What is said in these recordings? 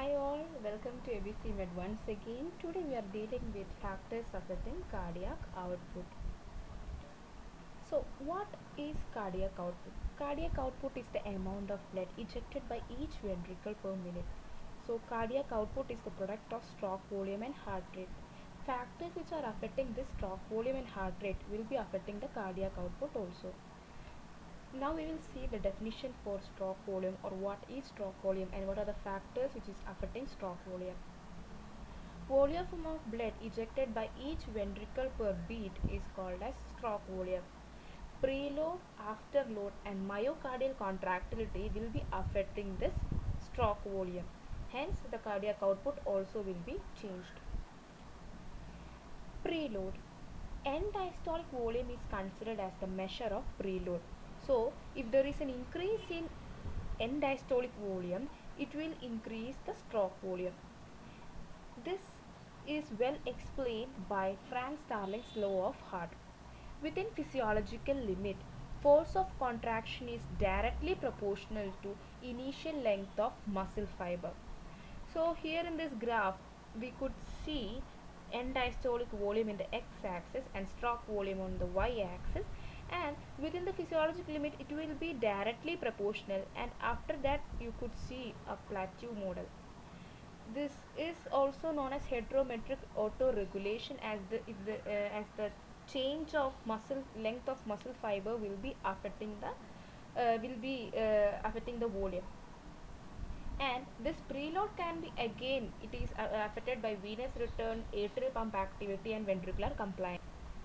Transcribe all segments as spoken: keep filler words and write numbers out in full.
Hi all, welcome to A B C Med once again. Today we are dealing with factors affecting cardiac output. So what is cardiac output? Cardiac output is the amount of blood ejected by each ventricle per minute. So cardiac output is the product of stroke volume and heart rate. Factors which are affecting this stroke volume and heart rate will be affecting the cardiac output also. Now we will see the definition for stroke volume, or what is stroke volume and what are the factors which is affecting stroke volume. Volume of blood ejected by each ventricle per beat is called as stroke volume. Preload, afterload and myocardial contractility will be affecting this stroke volume. Hence the cardiac output also will be changed. Preload. End diastolic volume is considered as the measure of preload. So if there is an increase in end diastolic volume, it will increase the stroke volume. This is well explained by Frank Starling's law of heart. Within physiological limit, force of contraction is directly proportional to initial length of muscle fiber. So here in this graph we could see end diastolic volume in the x-axis and stroke volume on the y-axis, and within the physiological limit it will be directly proportional, and after that you could see a plateau model. This is also known as heterometric autoregulation, as the, if the uh, as the change of muscle length of muscle fiber will be affecting the uh, will be uh, affecting the volume. And this preload can be, again it is uh, affected by venous return, atrial pump activity and ventricular compliance.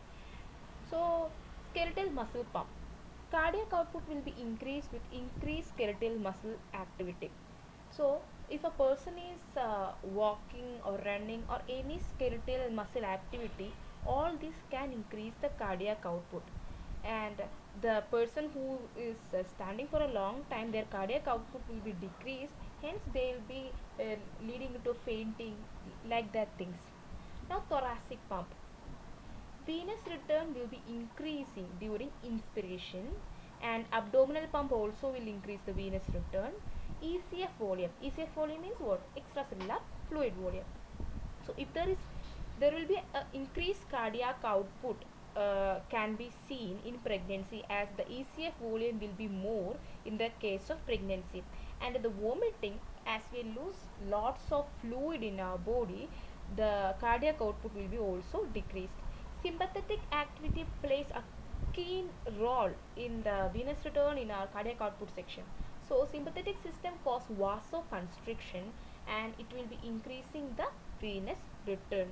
So skeletal muscle pump. Cardiac output will be increased with increased skeletal muscle activity. So if a person is uh, walking or running or any skeletal muscle activity, all this can increase the cardiac output. And the person who is uh, standing for a long time, their cardiac output will be decreased, hence they will be uh, leading to fainting, like that things. Now thoracic pump. Venous return will be increasing during inspiration, and abdominal pump also will increase the venous return. E C F volume. E C F volume means what? Extracellular fluid volume. So if there is there will be a increased cardiac output uh, can be seen in pregnancy, as the E C F volume will be more in the case of pregnancy. And the vomiting, as we lose lots of fluid in our body, the cardiac output will be also decreased. Sympathetic activity plays a keen role in the venous return in our cardiac output section. So sympathetic system cause vasoconstriction, and it will be increasing the venous return.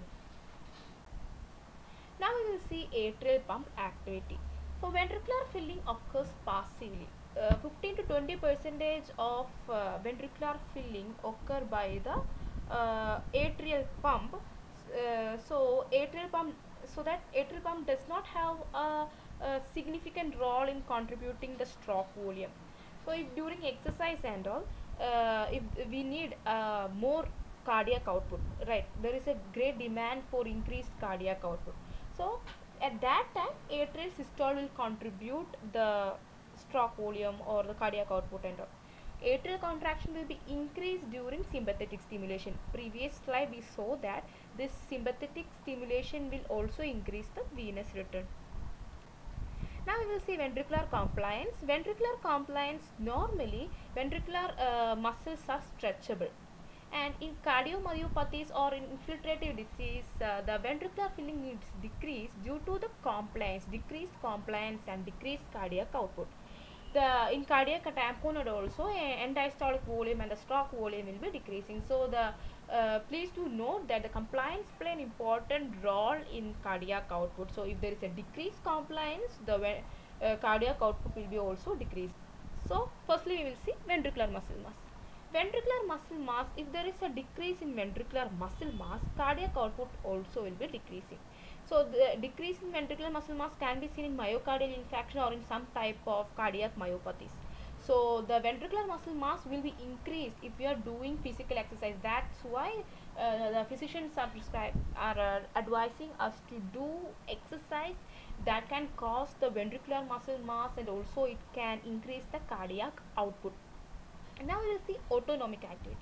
Now we will see atrial pump activity. So ventricular filling occurs passively. Uh, fifteen to twenty percentage of uh, ventricular filling occur by the uh, atrial pump. Uh, so atrial pump, so that atrial pump does not have a, a significant role in contributing the stroke volume. So if during exercise and all, uh, if we need uh, more cardiac output, right, there is a great demand for increased cardiac output. So at that time atrial systole will contribute the stroke volume or the cardiac output and all. Atrial contraction will be increased during sympathetic stimulation. Previous slide we saw that this sympathetic stimulation will also increase the venous return. Now we will see ventricular compliance. Ventricular compliance, normally ventricular uh, muscles are stretchable, and in cardiomyopathies or in infiltrative disease, uh, the ventricular filling is decreased due to the compliance, decreased compliance and decreased cardiac output. The in cardiac tamponade also, end diastolic volume and the stroke volume will be decreasing. So the uh, please do note that the compliance play an important role in cardiac output. So if there is a decreased compliance, the uh, cardiac output will be also decreased. So firstly we will see ventricular muscle mass. Ventricular muscle mass, if there is a decrease in ventricular muscle mass, cardiac output also will be decreasing. So the decrease in ventricular muscle mass can be seen in myocardial infarction or in some type of cardiac myopathies. So the ventricular muscle mass will be increased if you are doing physical exercise. That's why uh, the physicians are prescribe are uh, advising us to do exercise that can cause the ventricular muscle mass, and also it can increase the cardiac output. And now we will see autonomic activity.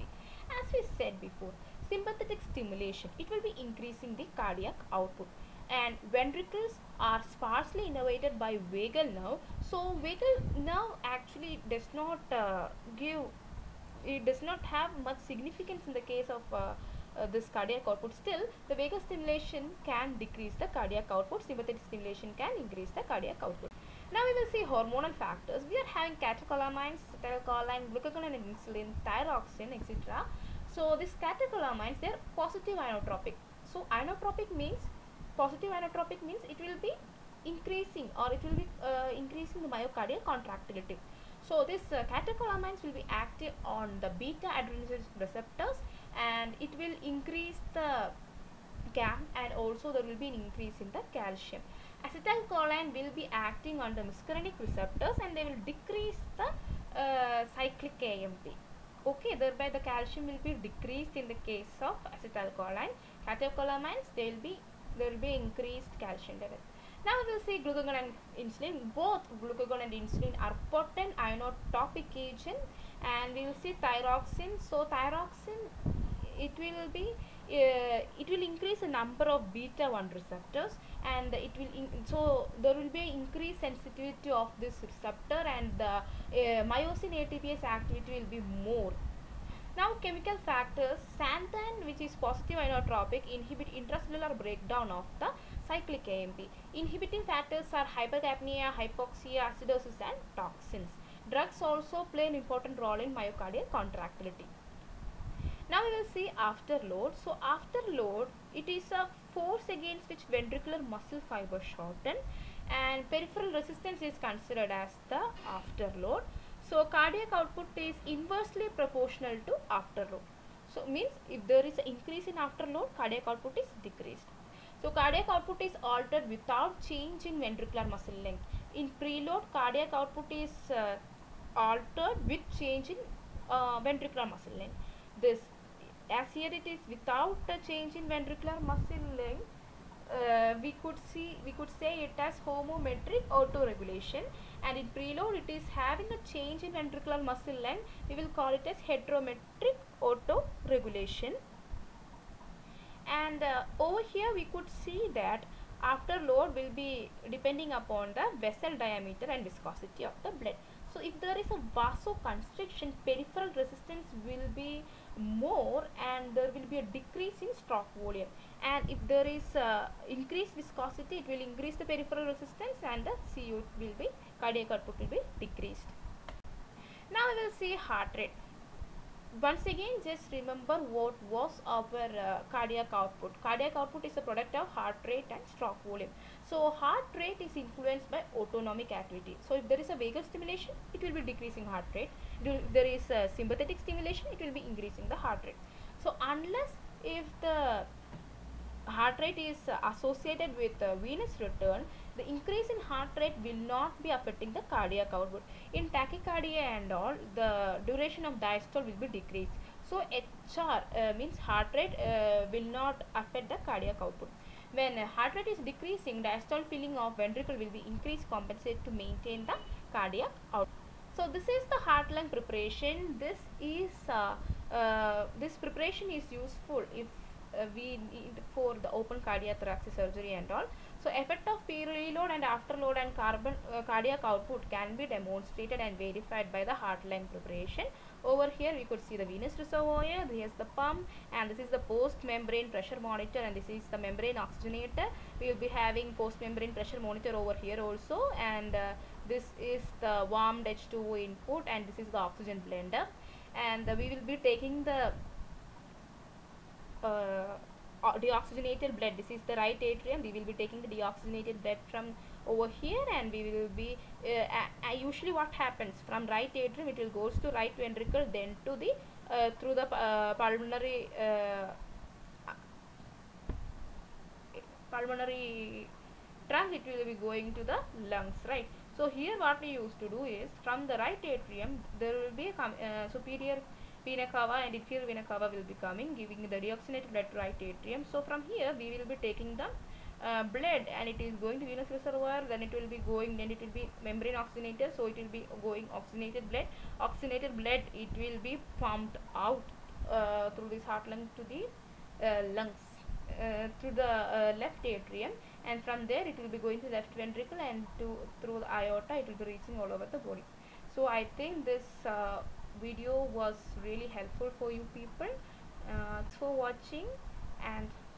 As we said before, sympathetic stimulation, it will be increasing the cardiac output, and ventricles are sparsely innervated by vagal nerve. So vagal nerve actually does not uh, give, it does not have much significance in the case of uh, uh, this cardiac output. Still, the vagal stimulation can decrease the cardiac output, sympathetic stimulation can increase the cardiac output. Now we will see hormonal factors. We are having catecholamines, acetylcholine, glucagon and insulin, thyroxine, et cetera. So these catecholamines, they are positive inotropic. So inotropic means, positive inotropic means it will be increasing, or it will be uh, increasing the myocardial contractility. So this uh, catecholamines will be active on the beta adrenergic receptors, and it will increase the G A M, and also there will be an increase in the calcium. Acetylcholine will be acting on the muscarinic receptors, and they will decrease the uh, cyclic A M P. Okay, thereby the calcium will be decreased in the case of acetylcholine. Catecholamines, they will be, there will be increased calcium level. Now we will see glucagon and insulin. Both glucagon and insulin are potent inotropic agent, and we will see thyroxine. So thyroxine, it will be uh, it will increase the number of beta one receptors, and it will in, so there will be increased sensitivity of this receptor, and the uh, myosin A T Pase activity will be more. Now chemical factors, xanthan, which is positive inotropic, inhibit intracellular breakdown of the cyclic A M P. Inhibiting factors are hypercapnia, hypoxia, acidosis and toxins. Drugs also play an important role in myocardial contractility. Now we will see afterload. So afterload, it is a force against which ventricular muscle fibers shorten, and peripheral resistance is considered as the afterload. So cardiac output is inversely proportional to afterload. So means if there is an increase in afterload, cardiac output is decreased. So cardiac output is altered without change in ventricular muscle length. In preload, cardiac output is uh, altered with change in uh, ventricular muscle length. This, as here it is without a change in ventricular muscle length, uh, we could see we could say it as homometric autoregulation, and in preload it is having a change in ventricular muscle length, we will call it as heterometric autoregulation. And uh, over here we could see that afterload will be depending upon the vessel diameter and viscosity of the blood. So if there is a vasoconstriction, peripheral resistance will be more, and there will be a decrease in stroke volume. And if there is uh, increased viscosity, it will increase the peripheral resistance, and the C U will be, cardiac output will be decreased. Now we will see heart rate. Once again, just remember what was our uh, cardiac output. Cardiac output is a product of heart rate and stroke volume. So heart rate is influenced by autonomic activity. So if there is a vagal stimulation, it will be decreasing heart rate. If there is a sympathetic stimulation, it will be increasing the heart rate. So unless if the heart rate is uh, associated with uh, venous return, the increase in heart rate will not be affecting the cardiac output. In tachycardia and all, the duration of diastole will be decreased. So H R uh, means heart rate uh, will not affect the cardiac output. When uh, heart rate is decreasing, diastole filling of ventricle will be increased, compensate to maintain the cardiac output. So this is the heart lung preparation. This is uh, uh, this preparation is useful if Uh, we need for the open cardiac thoracic surgery and all. So effect of preload and afterload and carbon uh, cardiac output can be demonstrated and verified by the heart lung preparation. Over here we could see the venous reservoir, here's the pump, and this is the post membrane pressure monitor, and this is the membrane oxygenator. We will be having post membrane pressure monitor over here also, and uh, this is the warmed H two O input, and this is the oxygen blender, and uh, we will be taking the Uh, deoxygenated blood. This is the right atrium. We will be taking the deoxygenated blood from over here, and we will be uh, uh, usually what happens, from right atrium it will goes to right ventricle, then to the uh, through the uh, pulmonary uh, pulmonary trunk, it will be going to the lungs, right? So here what we used to do is, from the right atrium there will be a uh, superior vena cava and inferior vena cava will be coming, giving the deoxygenated blood to right atrium. So from here we will be taking the uh, blood, and it is going to venous reservoir, then it will be going, then it will be membrane oxygenator, so it will be going oxygenated blood. Oxygenated blood, it will be pumped out uh, through this heart lung to the uh, lungs, uh, through the uh, left atrium, and from there it will be going to left ventricle, and to through the aorta it will be reaching all over the body. So I think this uh, video was really helpful for you people. Uh, thanks for watching, and